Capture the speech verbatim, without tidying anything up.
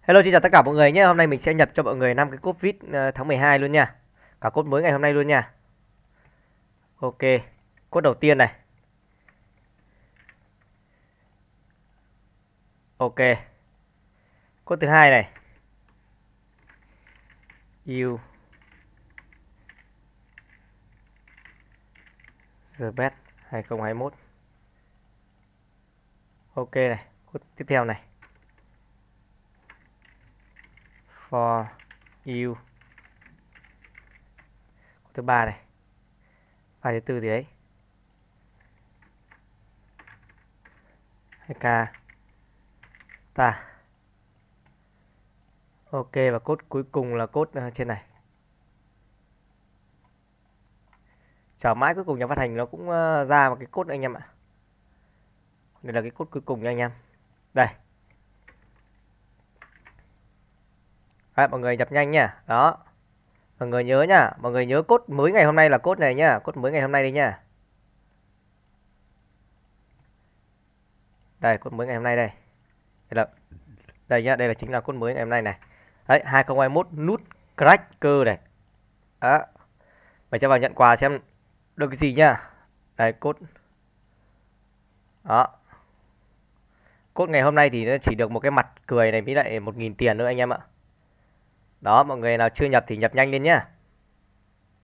Hello, xin chào tất cả mọi người nhé. Hôm nay mình sẽ nhập cho mọi người năm cái code vít ờ, tháng mười hai luôn nha. Cả code mới ngày hôm nay luôn nha. Ok. Code đầu tiên này. Ok. Code thứ hai này. You the best hai không hai mốt. Ok này. Code tiếp theo này. For you. Code thứ ba này. Và thứ tư gì đấy. hai k ta. Ok, và code cuối cùng là code uh, trên này. Chờ mãi cuối cùng nhà phát hành nó cũng uh, ra một cái code anh em ạ. Đây là cái code cuối cùng nha anh em. Đây. Đấy, mọi người nhập nhanh nhá. Đó. Mọi người nhớ nhá, mọi người nhớ code mới ngày hôm nay là code này nhá, code mới ngày hôm nay đi nhá. Đây, code mới ngày hôm nay đây. Đây là đây nhá, đây là chính là code mới ngày hôm nay này. Đấy, hai không hai mốt nút cracker này. Đó. Mày sẽ vào nhận quà xem được cái gì nhá. Đây code. Đó. Code ngày hôm nay thì nó chỉ được một cái mặt cười này với lại một nghìn tiền nữa anh em ạ. Đó, mọi người nào chưa nhập thì nhập nhanh lên nhá.